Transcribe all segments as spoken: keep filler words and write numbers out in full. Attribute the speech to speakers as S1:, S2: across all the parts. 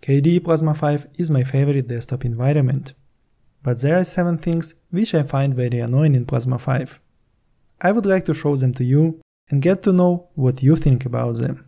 S1: K D E Plasma five is my favorite desktop environment. But there are seven things which I find very annoying in Plasma five. I would like to show them to you and get to know what you think about them.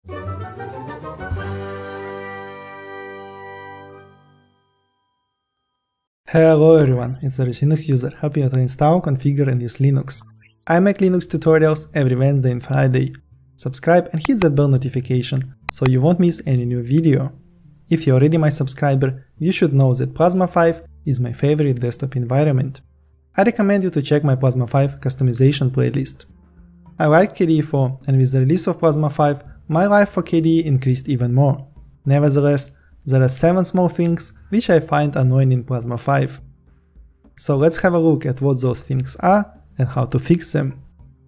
S1: Hello everyone, it's the Linux user, happy to install, configure and use Linux. I make Linux tutorials every Wednesday and Friday. Subscribe and hit that bell notification, so you won't miss any new video. If you're already my subscriber, you should know that Plasma five is my favorite desktop environment. I recommend you to check my Plasma five customization playlist. I like K D E four, and with the release of Plasma five, my life for K D E increased even more. Nevertheless, there are seven small things which I find annoying in Plasma five. So let's have a look at what those things are and how to fix them.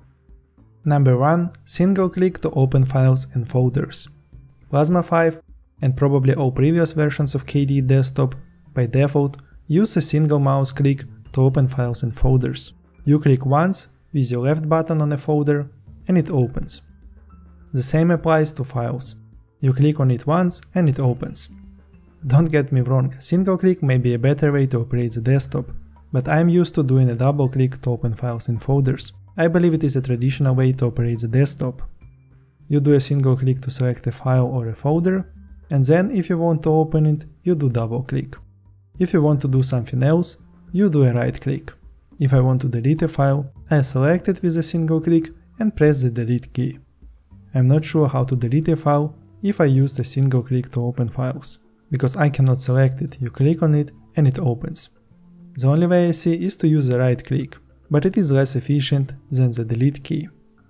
S1: Number one. Single click to open files and folders. Plasma five, and probably all previous versions of K D E Desktop, by default use a single mouse click to open files and folders. You click once with your left button on a folder and it opens. The same applies to files. You click on it once and it opens. Don't get me wrong, single click may be a better way to operate the desktop, but I'm used to doing a double click to open files and folders. I believe it is a traditional way to operate the desktop. You do a single click to select a file or a folder, and then if you want to open it, you do double click. If you want to do something else, you do a right click. If I want to delete a file, I select it with a single click and press the delete key. I'm not sure how to delete a file if I used a single click to open files, because I cannot select it. You click on it and it opens. The only way I see is to use the right click, but it is less efficient than the delete key.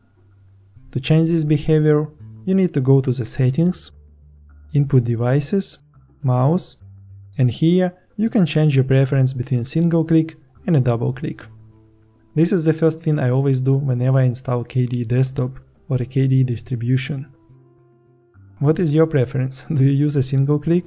S1: To change this behavior, you need to go to the settings, input devices, mouse, and here you can change your preference between single click and a double click. This is the first thing I always do whenever I install K D E Desktop or a K D E distribution. What is your preference? Do you use a single click?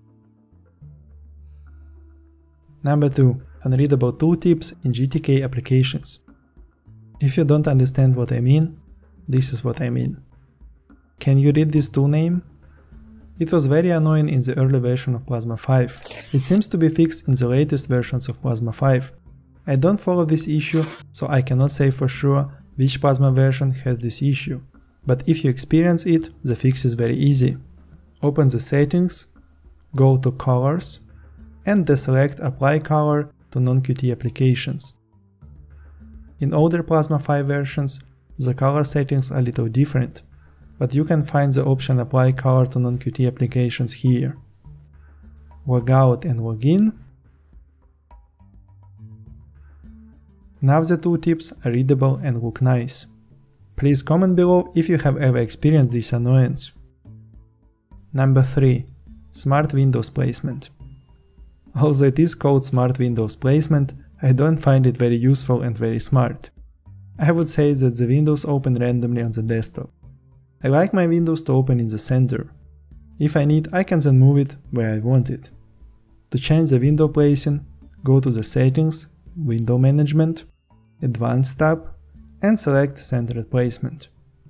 S1: Number two. Unreadable tooltips in G T K applications. If you don't understand what I mean, this is what I mean. Can you read this tool name? It was very annoying in the early version of Plasma five. It seems to be fixed in the latest versions of Plasma five. I don't follow this issue, so I cannot say for sure which Plasma version has this issue. But if you experience it, the fix is very easy. Open the settings, go to colors, and deselect apply color to non-Qt applications. In older Plasma five versions, the color settings are a little different, but you can find the option apply color to non-Qt applications here. Log out and log in. Now the tooltips are readable and look nice. Please comment below if you have ever experienced this annoyance. Number three. Smart Windows placement. Although it is called Smart Windows placement, I don't find it very useful and very smart. I would say that the windows open randomly on the desktop. I like my windows to open in the center. If I need, I can then move it where I want it. To change the window placing, go to the Settings, Window Management, Advanced tab, and select Centered Placement.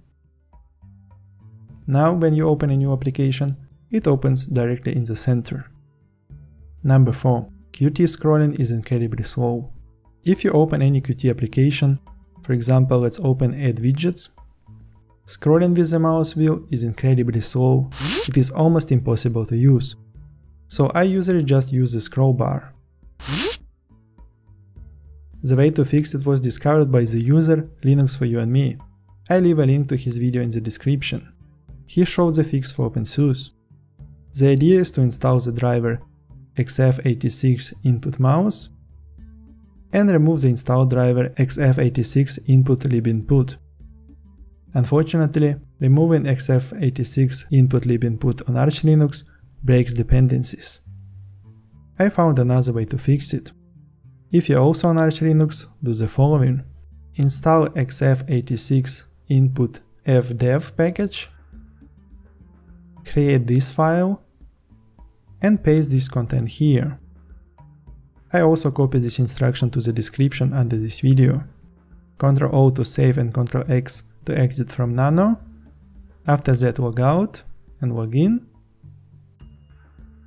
S1: Now when you open a new application, it opens directly in the center. Number four. Qt scrolling is incredibly slow. If you open any Qt application, for example let's open Add Widgets, scrolling with the mouse wheel is incredibly slow, it is almost impossible to use. So I usually just use the scroll bar. The way to fix it was discovered by the user Linux for You and Me. I leave a link to his video in the description. He showed the fix for OpenSUSE. The idea is to install the driver X F eighty-six input mouse and remove the installed driver X F eighty-six input libinput. Unfortunately, removing X F eighty-six input libinput on Arch Linux breaks dependencies. I found another way to fix it. If you're also on Arch Linux, do the following. Install X F eighty-six input evdev package, create this file, and paste this content here. I also copied this instruction to the description under this video. control O to save and control X to exit from Nano. After that log out and log in.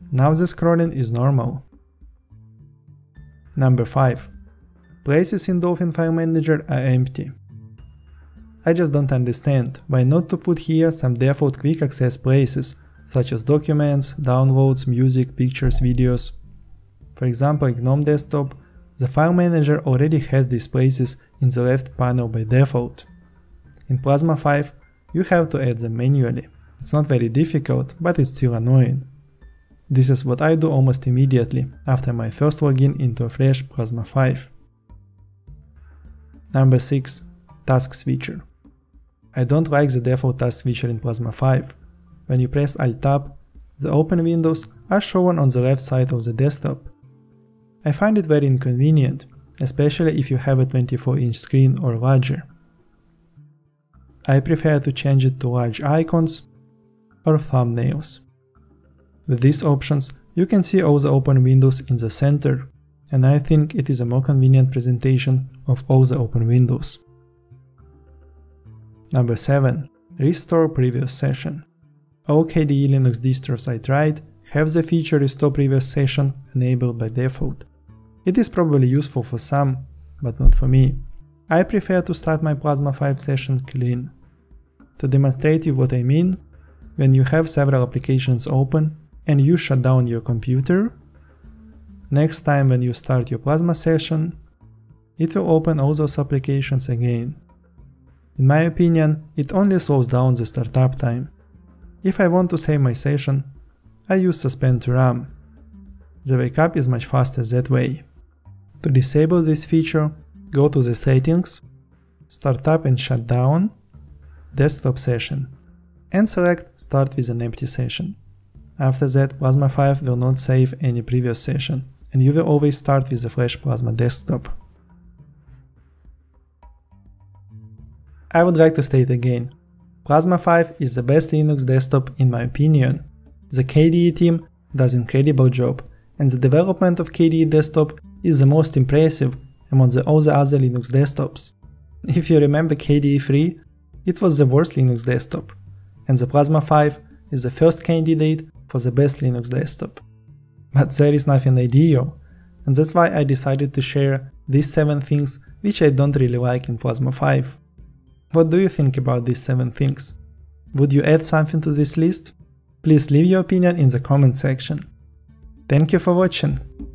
S1: Now the scrolling is normal. Number five. Places in Dolphin File Manager are empty. I just don't understand why not to put here some default quick access places, such as documents, downloads, music, pictures, videos. For example, in GNOME Desktop, the file manager already has these places in the left panel by default. In Plasma five, you have to add them manually. It's not very difficult, but it's still annoying. This is what I do almost immediately after my first login into a fresh Plasma five. Number six. Tasks feature. I don't like the default task feature in Plasma five. When you press Alt-Tab, the open windows are shown on the left side of the desktop. I find it very inconvenient, especially if you have a twenty-four inch screen or larger. I prefer to change it to large icons or thumbnails. With these options, you can see all the open windows in the center, and I think it is a more convenient presentation of all the open windows. Number seven. Restore previous session. All K D E Linux distros I tried have the feature Restore Previous Session enabled by default. It is probably useful for some, but not for me. I prefer to start my Plasma five session clean. To demonstrate you what I mean, when you have several applications open and you shut down your computer, next time when you start your Plasma session, it will open all those applications again. In my opinion, it only slows down the startup time. If I want to save my session, I use suspend to RAM. The wake up is much faster that way. To disable this feature, go to the settings, Startup and Shutdown, Desktop Session, and select Start with an empty session. After that, Plasma five will not save any previous session, and you will always start with a fresh Plasma desktop. I would like to state again, Plasma five is the best Linux desktop in my opinion. The K D E team does an incredible job, and the development of K D E desktop is the most impressive among the, all the other Linux desktops. If you remember K D E three, it was the worst Linux desktop, and the Plasma five is the first candidate for the best Linux desktop. But there is nothing ideal, and that's why I decided to share these seven things which I don't really like in Plasma five. What do you think about these seven things? Would you add something to this list? Please leave your opinion in the comment section. Thank you for watching.